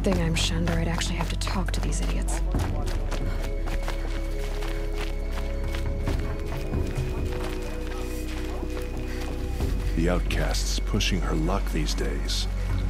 thing I'm shunned, or I'd actually have to talk to these idiots. The outcast's pushing her luck these days.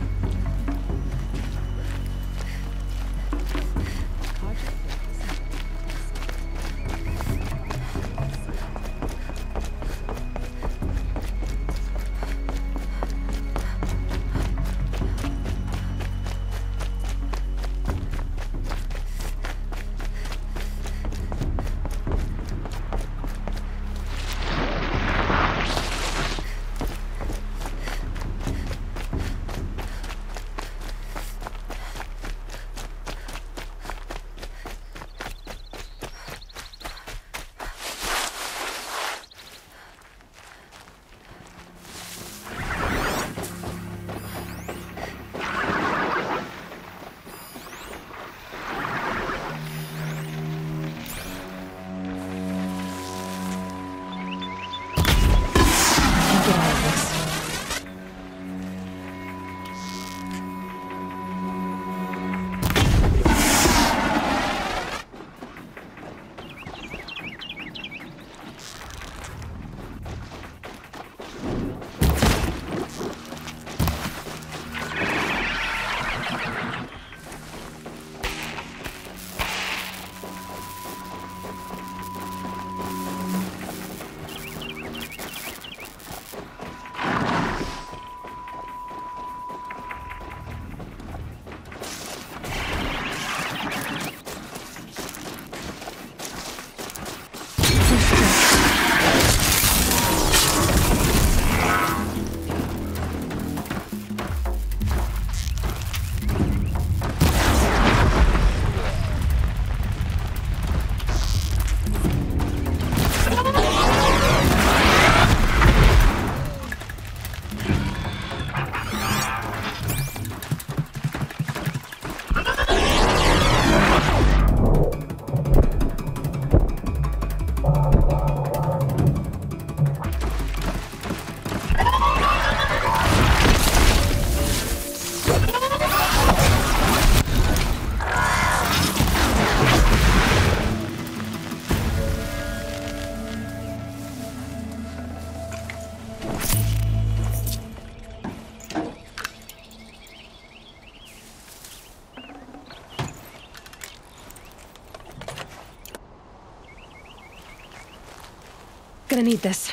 Gonna need this.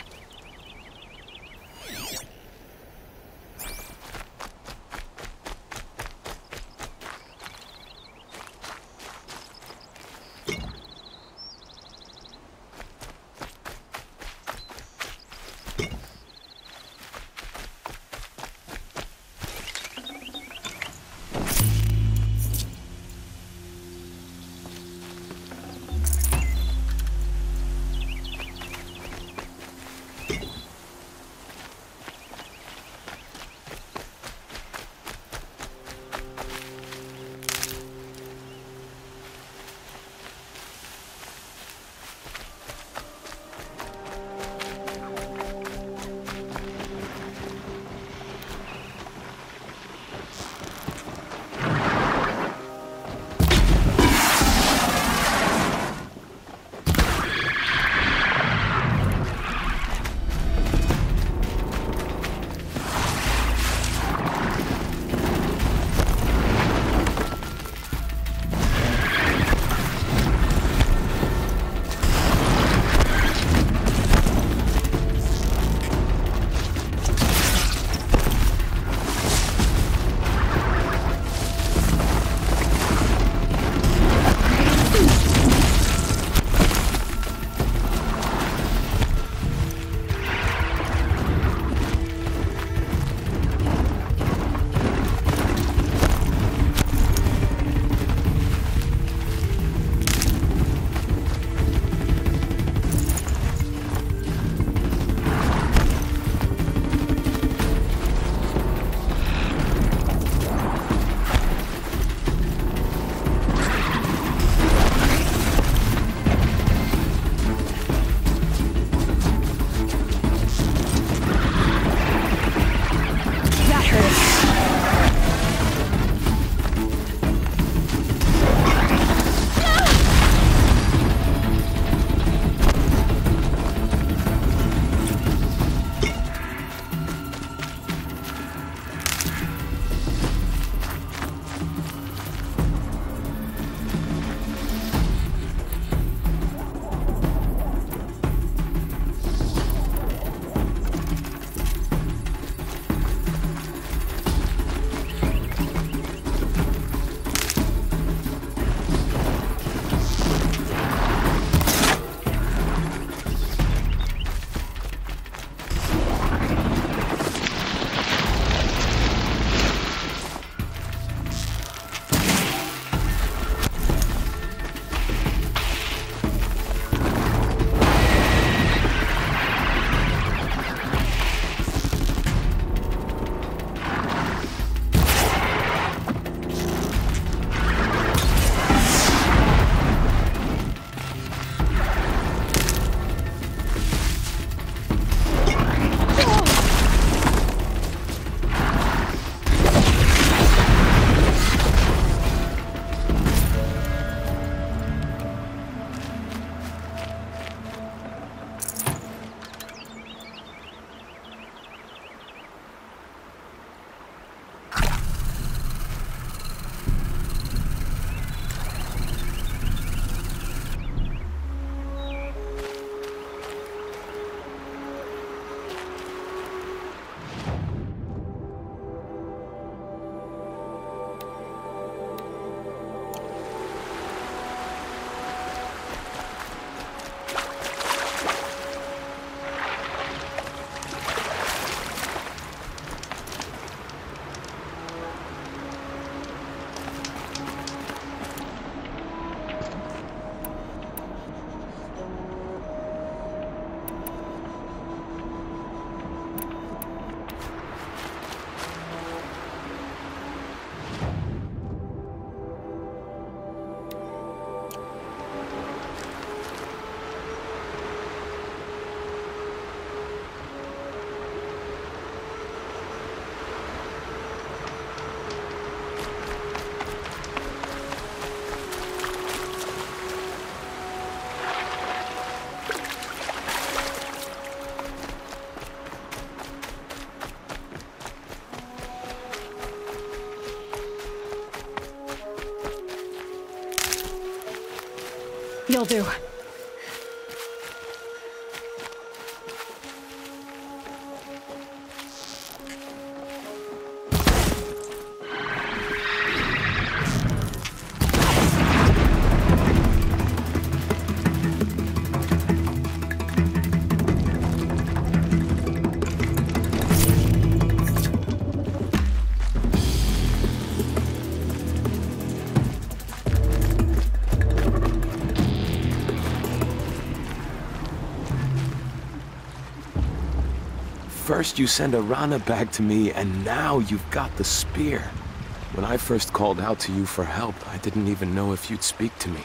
You'll do. First you send Arana back to me, and now you've got the spear. When I first called out to you for help, I didn't even know if you'd speak to me.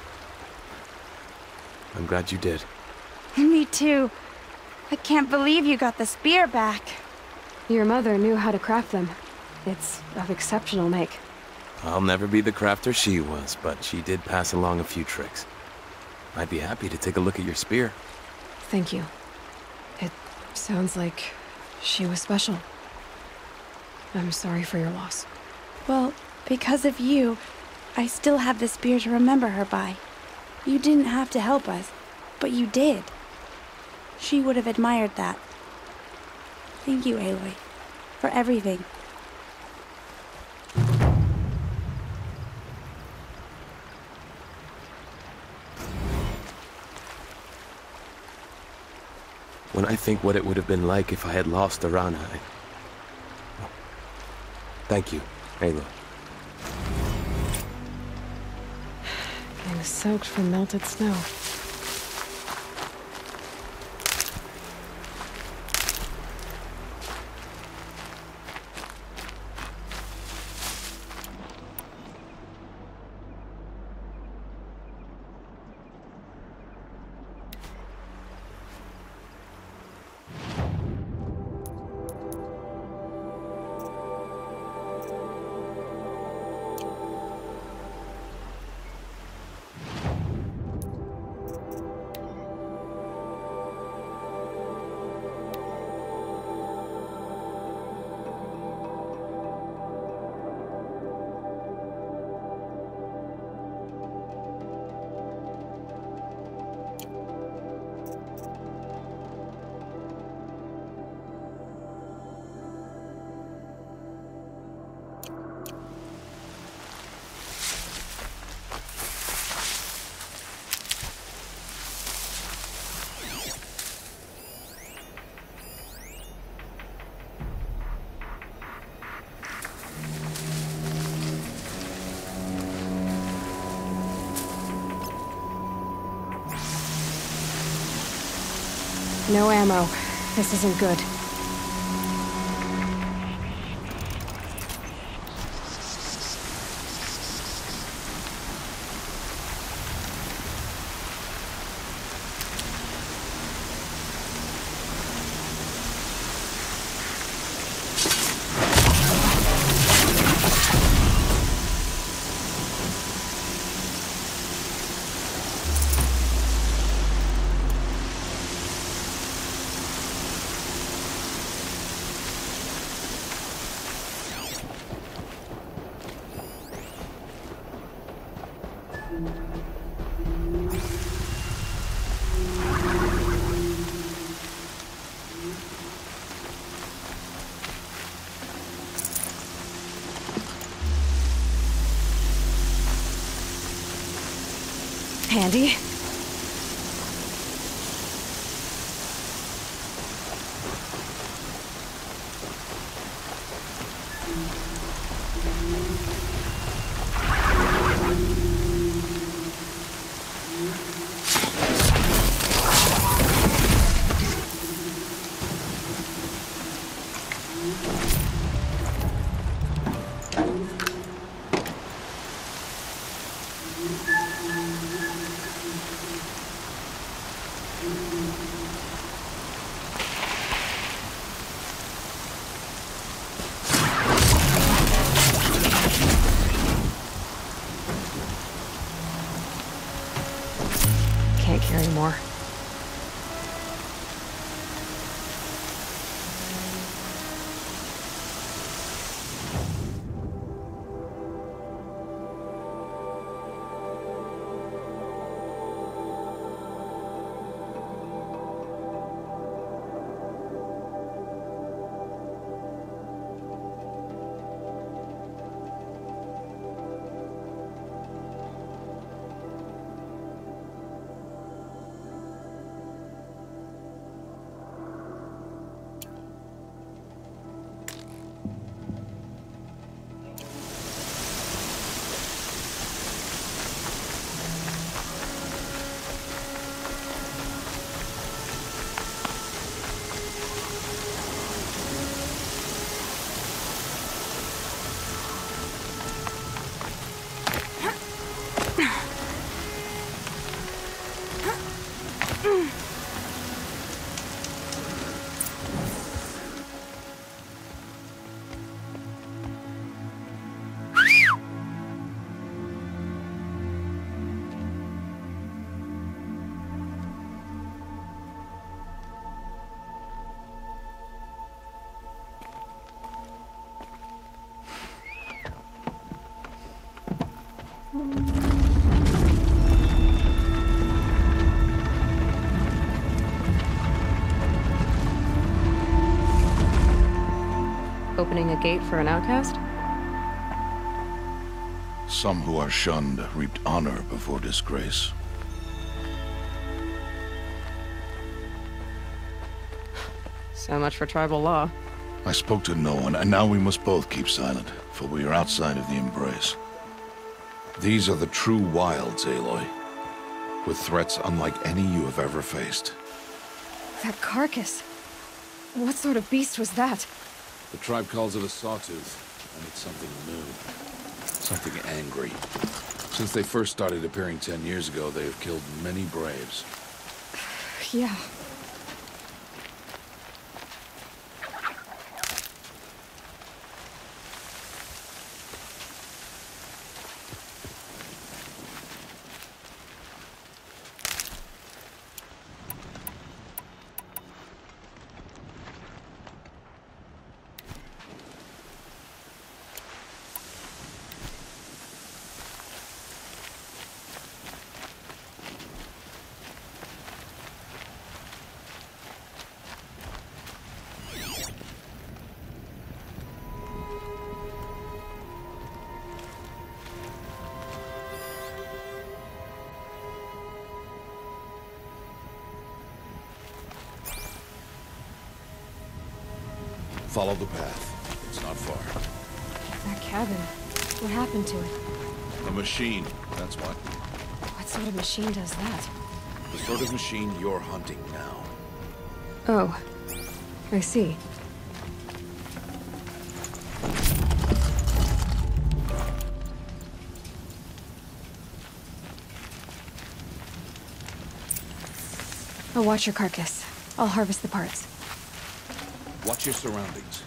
I'm glad you did. Me too. I can't believe you got the spear back. Your mother knew how to craft them. It's of exceptional make. I'll never be the crafter she was, but she did pass along a few tricks. I'd be happy to take a look at your spear. Thank you. It sounds like she was special. I'm sorry for your loss. Well, because of you, I still have the spear to remember her by. You didn't have to help us, but you did. She would have admired that. Thank you, Aloy, for everything. When I think what it would have been like if I had lost Arana, Thank you, Aloy. Getting soaked from melted snow. No ammo. This isn't good. Handy. Can't carry more. Opening a gate for an outcast? Some who are shunned reaped honor before disgrace. So much for tribal law. I spoke to no one, and now we must both keep silent, for we are outside of the Embrace. These are the true wilds, Aloy, with threats unlike any you have ever faced. That carcass. What sort of beast was that? The tribe calls it a sawtooth, and it's something new. Something angry. Since they first started appearing 10 years ago, they have killed many braves. Yeah. Follow the path. It's not far. That cabin. What happened to it? A machine, that's what. What sort of machine does that? The sort of machine you're hunting now. Oh. I see. I'll watch your carcass. I'll harvest the parts. Watch your surroundings.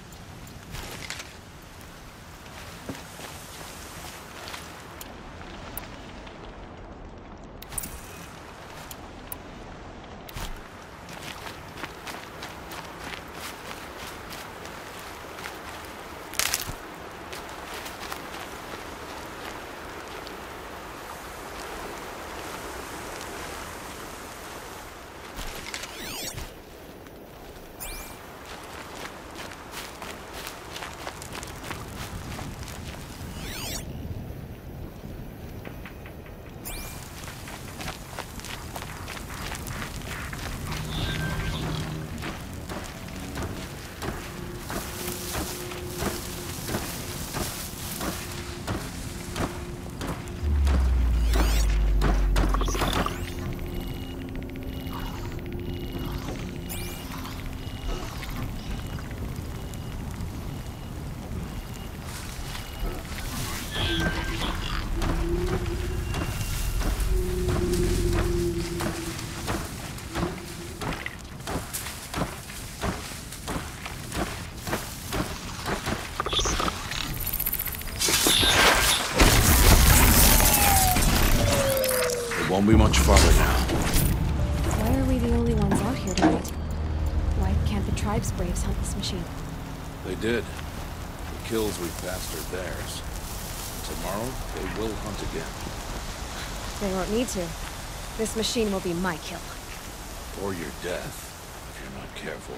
Won't be much farther now. Why are we the only ones out here tonight? Why can't the tribe's braves hunt this machine? They did. The kills we passed are theirs. Tomorrow, they will hunt again. They won't need to. This machine will be my kill. Or your death, if you're not careful.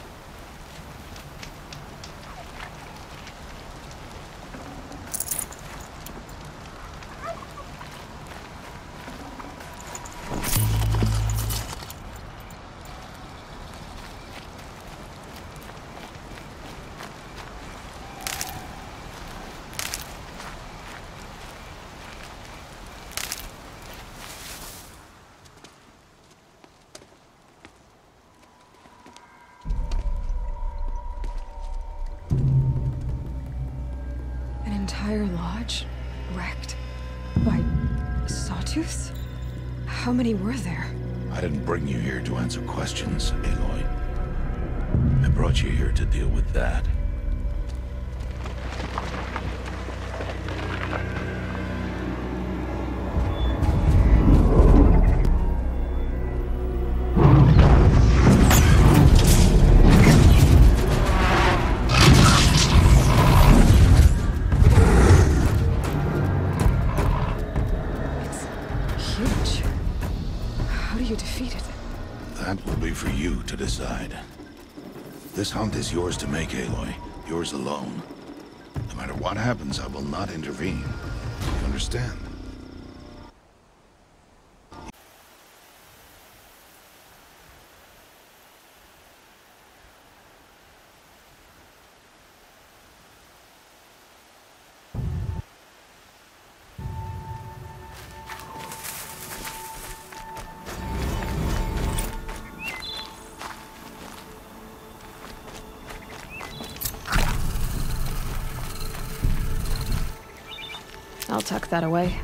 Entire lodge wrecked by sawtooths? How many were there? I didn't bring you here to answer questions, Aloy. I brought you here to deal with that. That will be for you to decide. This hunt is yours to make, Aloy. Yours alone. No matter what happens, I will not intervene. You understand? I'll tuck that away.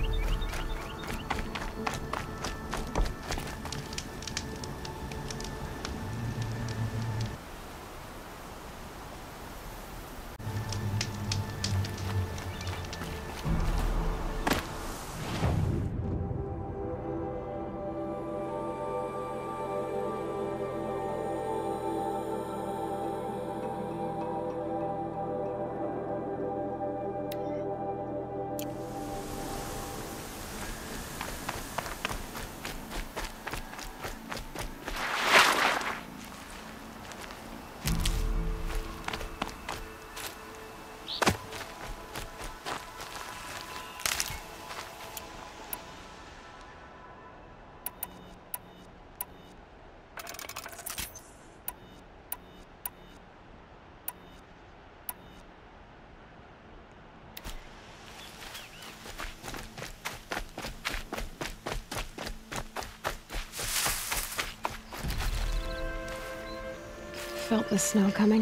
Felt the snow coming.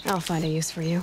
I'll find a use for you.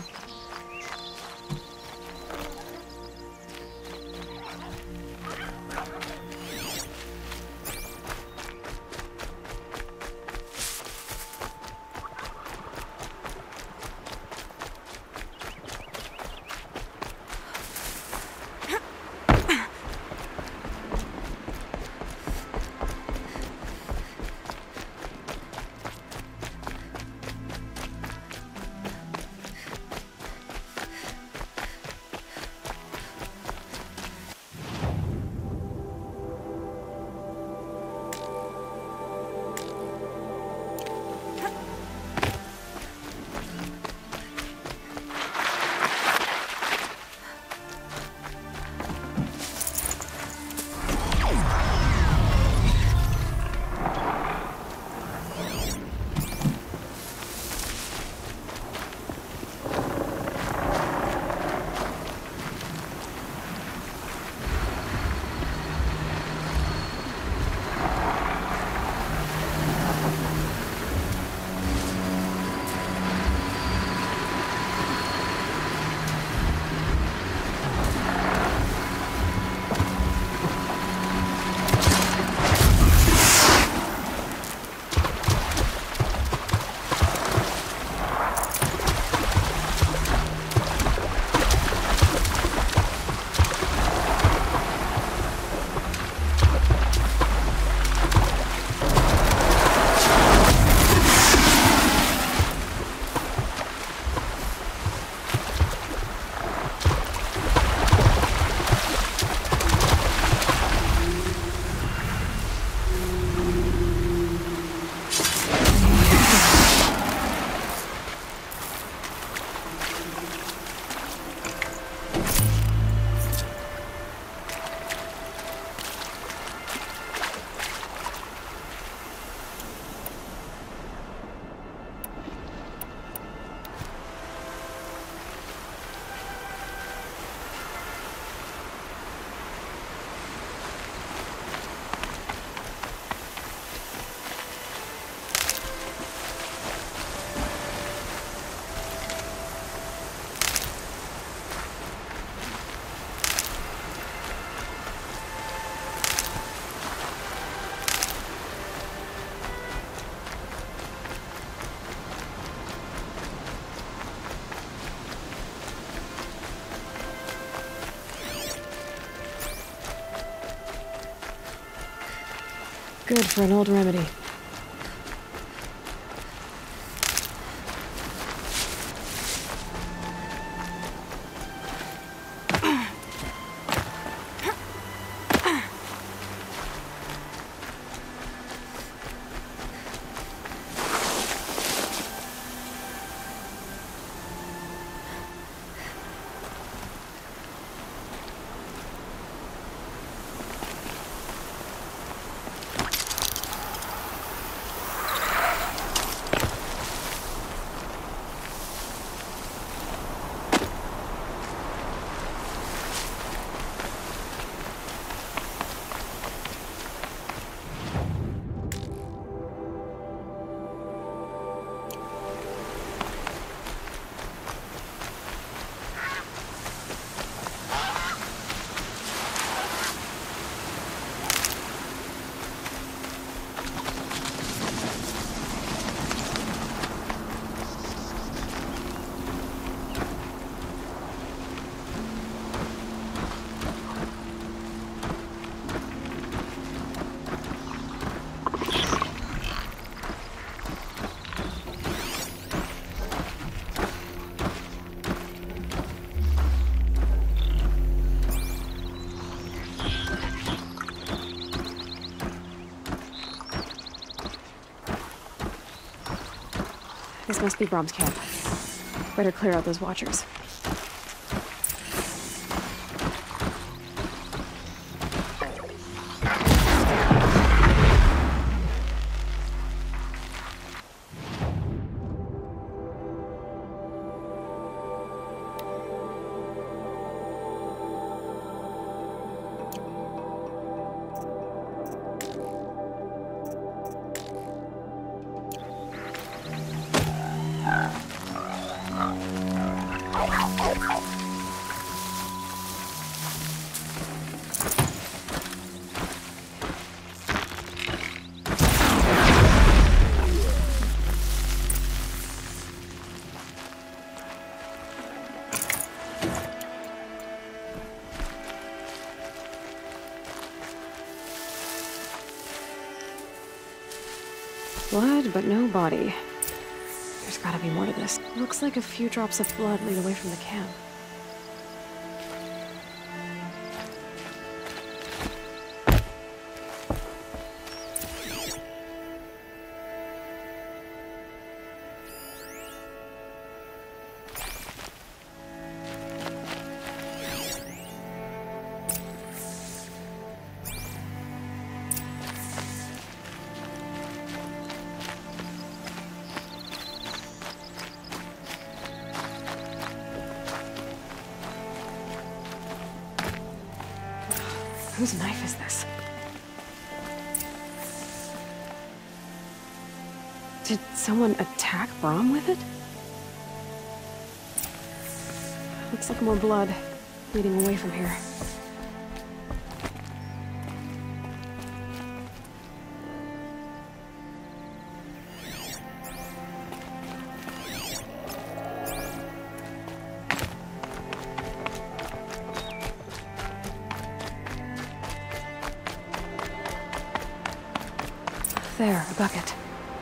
Good for an old remedy. This must be Brom's camp. Better clear out those watchers. Blood, but no body. There's gotta be more to this. Looks like a few drops of blood lead away from the camp. Whose knife is this? Did someone attack Brahm with it? Looks like more blood leading away from here. There, a bucket.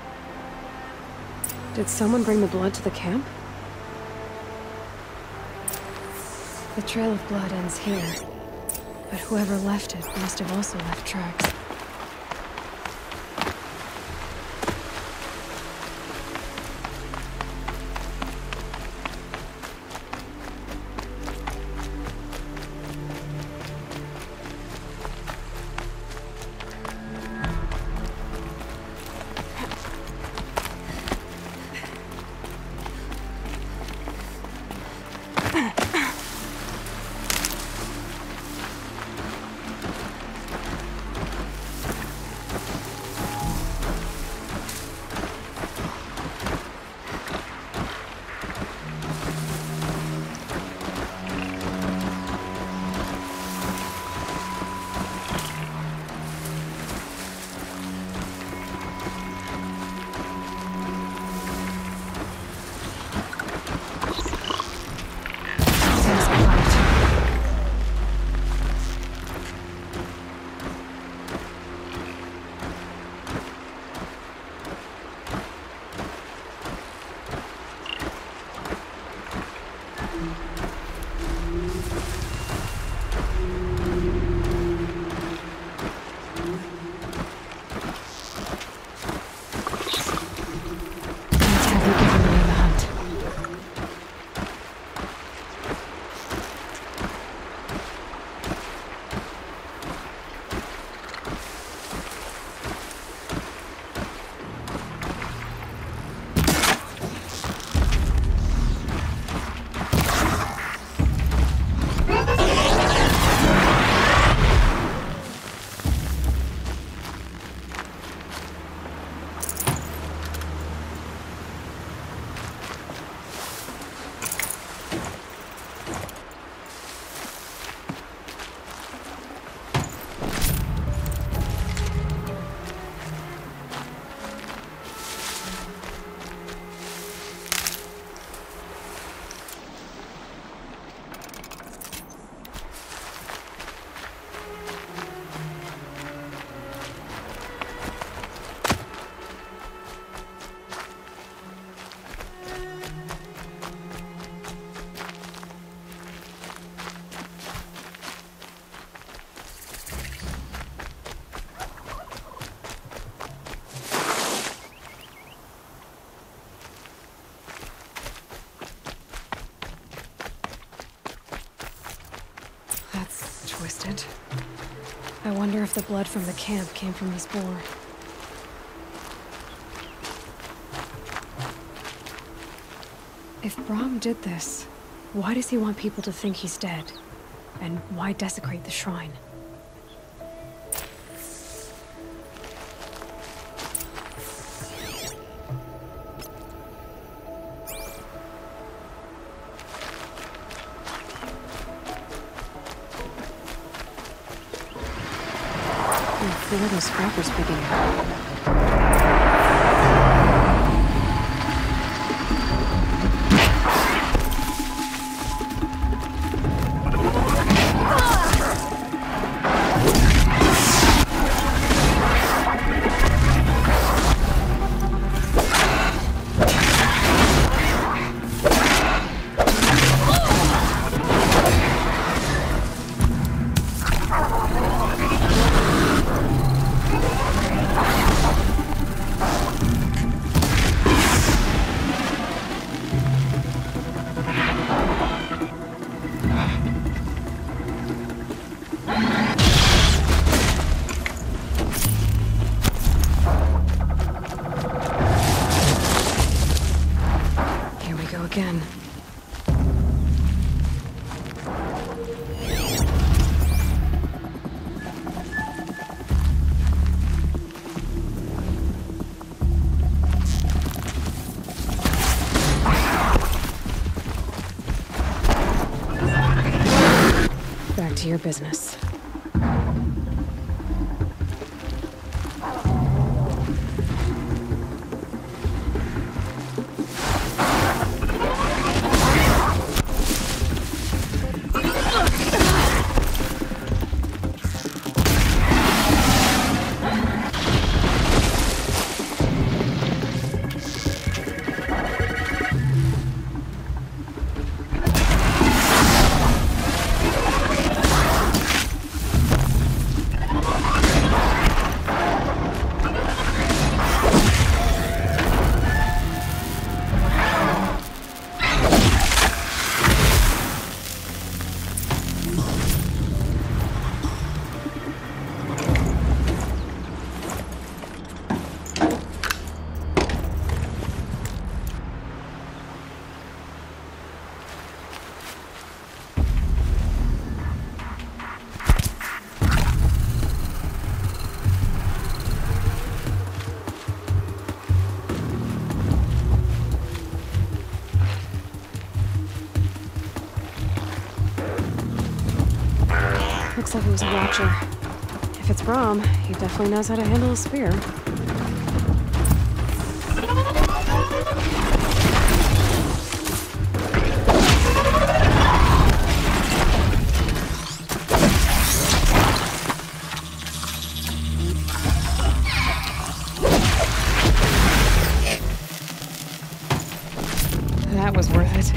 Did someone bring the blood to the camp? The trail of blood ends here, but whoever left it must have also left tracks. Twisted. I wonder if the blood from the camp came from this boar. If Brahm did this, why does he want people to think he's dead? And why desecrate the shrine? Who are those scrappers picking up? go again. Back to your business. Looks like it was a watcher. If it's Braum, he definitely knows how to handle a spear. That was worth it.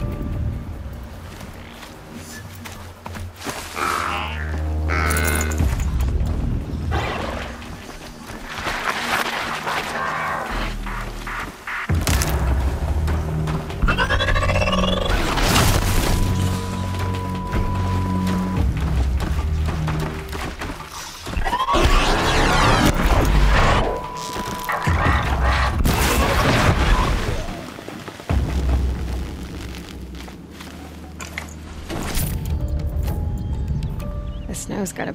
The snow's got a...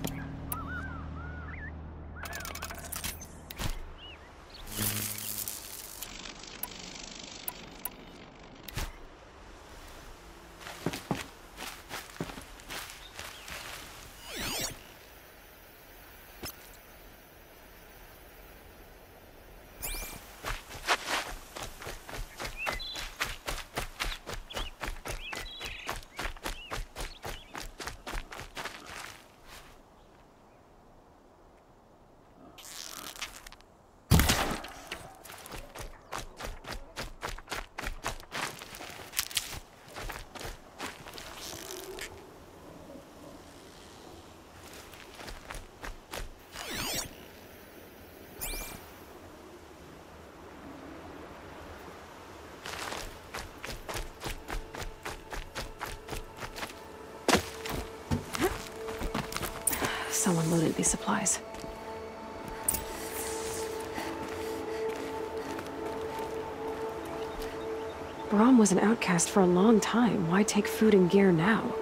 Someone loaded these supplies. Braum was an outcast for a long time. Why take food and gear now?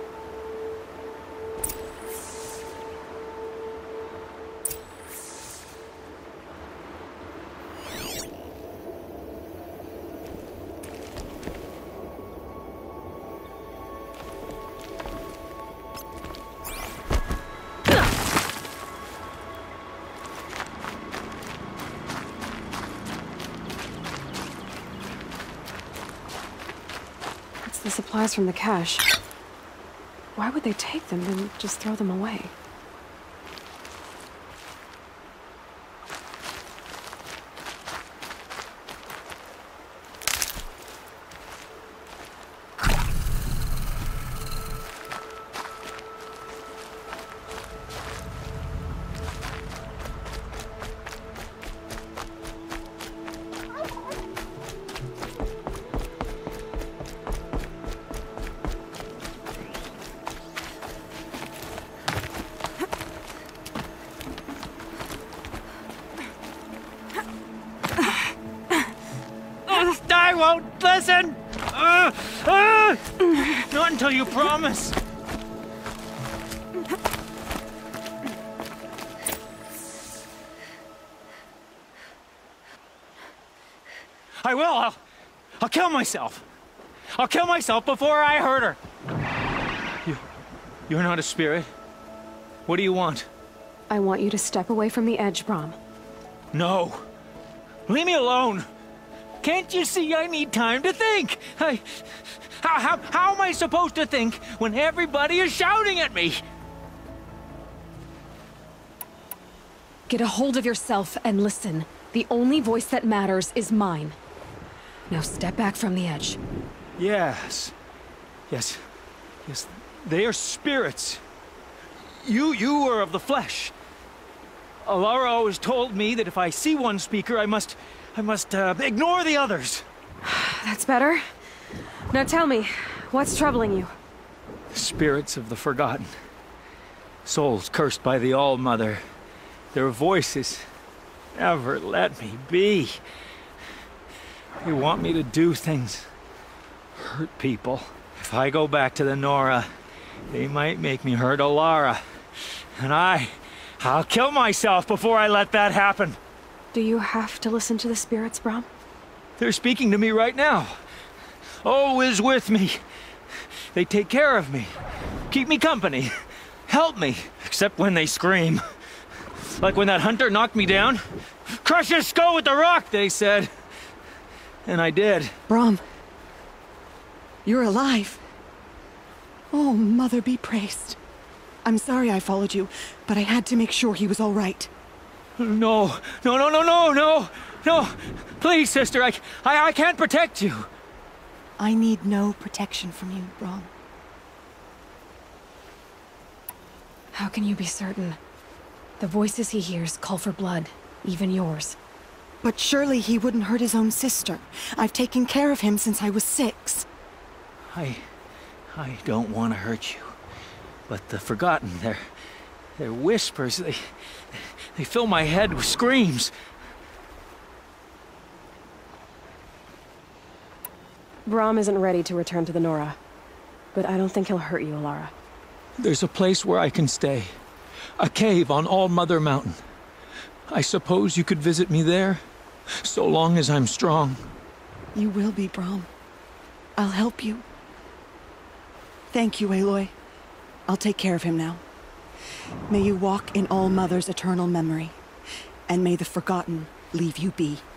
The supplies from the cache. Why would they take them and just throw them away? I won't listen! Not until you promise. I will. I'll kill myself. I'll kill myself before I hurt her. You're not a spirit. What do you want? I want you to step away from the edge, Brom. No. Leave me alone. Can't you see I need time to think? How am I supposed to think when everybody is shouting at me? Get a hold of yourself and listen. The only voice that matters is mine. Now step back from the edge. Yes. They are spirits. You are of the flesh. Alara always told me that if I see one speaker, I must ignore the others. That's better. Now tell me, what's troubling you? Spirits of the forgotten. Souls cursed by the All-Mother. Their voices never let me be. They want me to do things, hurt people. If I go back to the Nora, they might make me hurt Alara. And I'll kill myself before I let that happen. Do you have to listen to the spirits, Brom? They're speaking to me right now. Oh is with me. They take care of me, keep me company, help me, except when they scream. Like when that hunter knocked me down. Crush his skull with the rock, they said. And I did. Brom, you're alive. Oh, Mother be praised. I'm sorry I followed you, but I had to make sure he was all right. No. Please, sister, I can't protect you. I need no protection from you, Brom. How can you be certain? The voices he hears call for blood, even yours. But surely he wouldn't hurt his own sister. I've taken care of him since I was 6. I don't want to hurt you. But the Forgotten, their whispers, they fill my head with screams. Brom isn't ready to return to the Nora, but I don't think he'll hurt you, Alara. There's a place where I can stay. A cave on All-Mother Mountain. I suppose you could visit me there, so long as I'm strong. You will be, Brom. I'll help you. Thank you, Aloy. I'll take care of him now. May you walk in All-Mother's eternal memory, and may the Forgotten leave you be.